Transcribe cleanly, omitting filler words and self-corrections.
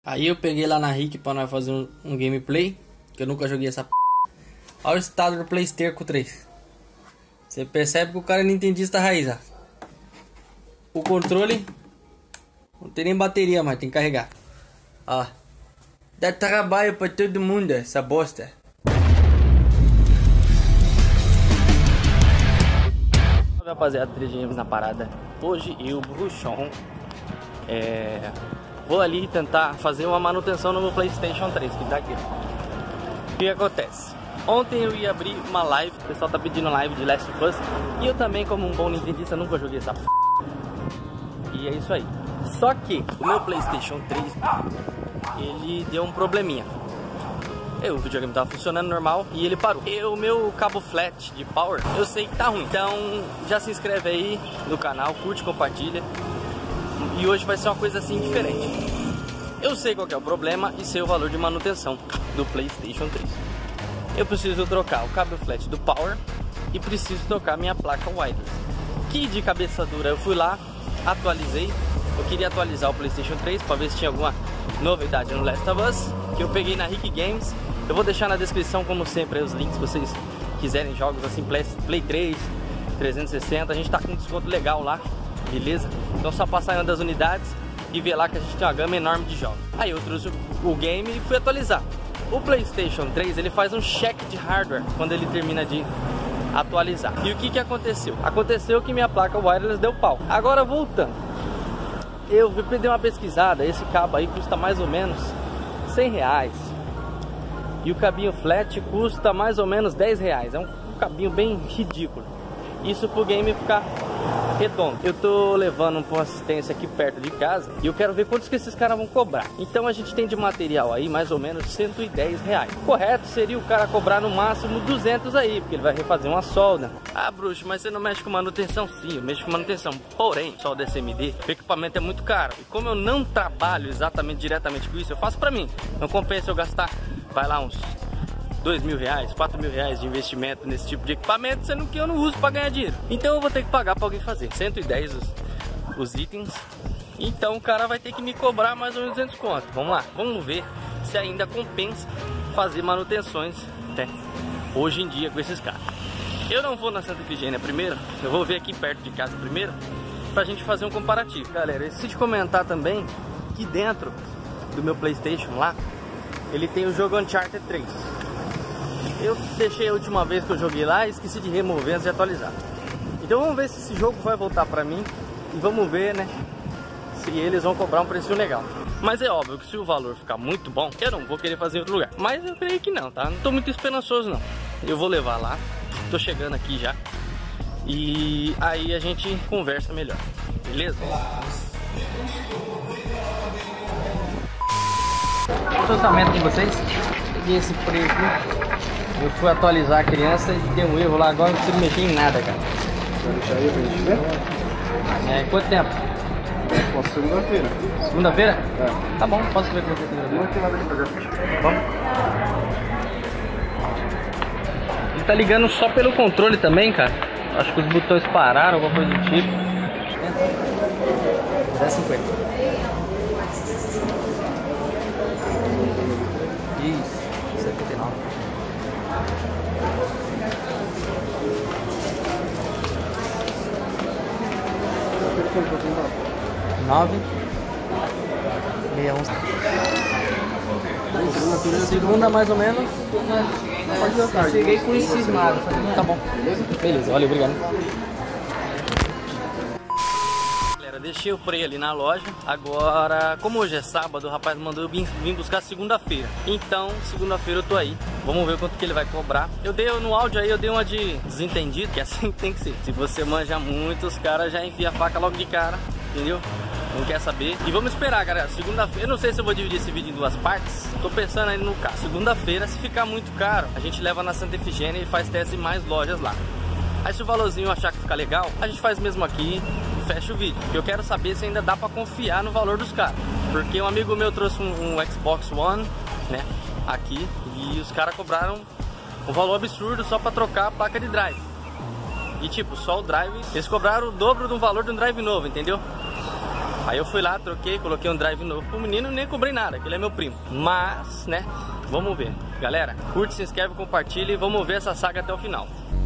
Aí eu peguei lá na RIC pra nós fazer um gameplay, que eu nunca joguei essa p. Olha o estado do PlayStation 3. Você percebe que o cara é nintendista raiz, ó. O controle não tem nem bateria, mas tem que carregar. Ó, dá trabalho pra todo mundo essa bosta. Salve, rapaziada, 3 games na parada. Hoje eu, Bruxão, vou ali tentar fazer uma manutenção no meu PlayStation 3, que tá aqui. O que acontece? Ontem eu ia abrir uma live, o pessoal tá pedindo live de Last of Us, e eu também, como um bom nintendista, nunca joguei essa p. E é isso aí. Só que o meu PlayStation 3, ele deu um probleminha. O videogame tava funcionando normal e ele parou. O meu cabo flat de power, eu sei que tá ruim. Então já se inscreve aí no canal, curte, compartilha. E hoje vai ser uma coisa assim diferente. Eu sei qual que é o problema e sei o valor de manutenção do PlayStation 3. Eu preciso trocar o cabo flat do power e preciso trocar minha placa wireless. Que de cabeça dura eu fui lá, atualizei. Eu queria atualizar o PlayStation 3 para ver se tinha alguma novidade no Last of Us, que eu peguei na RIC Games. Eu vou deixar na descrição, como sempre, aí os links se vocês quiserem jogos assim, Play 3, 360. A gente tá com um desconto legal lá, beleza? Então só passar em uma das unidades e ver lá que a gente tem uma gama enorme de jogos. Aí eu trouxe o game e fui atualizar. O PlayStation 3, ele faz um check de hardware quando ele termina de atualizar. E o que aconteceu? Aconteceu que minha placa wireless deu pau. Agora voltando, eu dei uma pesquisada. Esse cabo aí custa mais ou menos R$100. E o cabinho flat custa mais ou menos R$10. É um cabinho bem ridículo. Isso pro game ficar redondo. Eu tô levando pra uma assistência aqui perto de casa e eu quero ver quantos que esses caras vão cobrar. Então a gente tem de material aí mais ou menos R$110. Correto seria o cara cobrar no máximo 200 aí, porque ele vai refazer uma solda. Ah, bruxo, mas você não mexe com manutenção? Sim, eu mexo com manutenção. Porém, solda SMD, o equipamento é muito caro. E como eu não trabalho exatamente diretamente com isso, eu faço pra mim. Não compensa eu gastar, vai lá, uns R$2.000, R$4.000 de investimento nesse tipo de equipamento, sendo que eu não uso para ganhar dinheiro. Então eu vou ter que pagar para alguém fazer. 110 os itens. Então o cara vai ter que me cobrar mais ou menos 200 conto. Vamos lá, vamos ver se ainda compensa fazer manutenções até hoje em dia com esses caras. Eu não vou na Santa Efigênia primeiro, eu vou ver aqui perto de casa primeiro, pra gente fazer um comparativo. Galera, esqueci de comentar também que dentro do meu PlayStation lá, ele tem o jogo Uncharted 3. Eu deixei a última vez que eu joguei lá e esqueci de remover antes de atualizar. Então vamos ver se esse jogo vai voltar pra mim. E vamos ver, né, se eles vão cobrar um preço legal. Mas é óbvio que se o valor ficar muito bom, eu não vou querer fazer em outro lugar. Mas eu creio que não, tá? Não tô muito esperançoso não. Eu vou levar lá. Tô chegando aqui já. E aí a gente conversa melhor. Beleza? O orçamento com vocês. Peguei esse preço aqui. Eu fui atualizar a criança e deu um erro lá, agora não consigo mexer em nada, cara. Vai deixar aí pra gente ver? Quanto tempo? Posso segunda-feira. Segunda-feira? É. Tá bom, posso ver com você segunda-feira. Não tem nada de fazer a ficha. Vamos. Ele tá ligando só pelo controle também, cara. Acho que os botões pararam, alguma coisa do tipo. 10,50. Isso, 79. Nove 61. Segunda mais ou menos. Cheguei com isso cismado. Tá bom. Beleza, valeu, obrigado. Galera, deixei o Prey ali na loja. Agora, como hoje é sábado, o rapaz mandou eu vir buscar segunda-feira. Então, segunda-feira eu tô aí. Vamos ver quanto que ele vai cobrar. Eu dei no áudio aí, eu dei uma de desentendido, que assim tem que ser. Se você manja muito, os caras já enfiam a faca logo de cara, entendeu? Não quer saber. E vamos esperar, galera. Segunda-feira, eu não sei se eu vou dividir esse vídeo em duas partes. Tô pensando aí no carro. Segunda-feira, se ficar muito caro, a gente leva na Santa Efigênia e faz teste em mais lojas lá. Aí se o valorzinho eu achar que fica legal, a gente faz mesmo aqui e fecha o vídeo. Porque eu quero saber se ainda dá pra confiar no valor dos caras. Porque um amigo meu trouxe um Xbox One, né, aqui, e os caras cobraram um valor absurdo só pra trocar a placa de drive. E tipo, só o drive, eles cobraram o dobro do valor de um drive novo, entendeu? Aí eu fui lá, troquei, coloquei um drive novo pro menino e nem cobrei nada, que ele é meu primo. Mas, né, vamos ver. Galera, curte, se inscreve, compartilha e vamos ver essa saga até o final.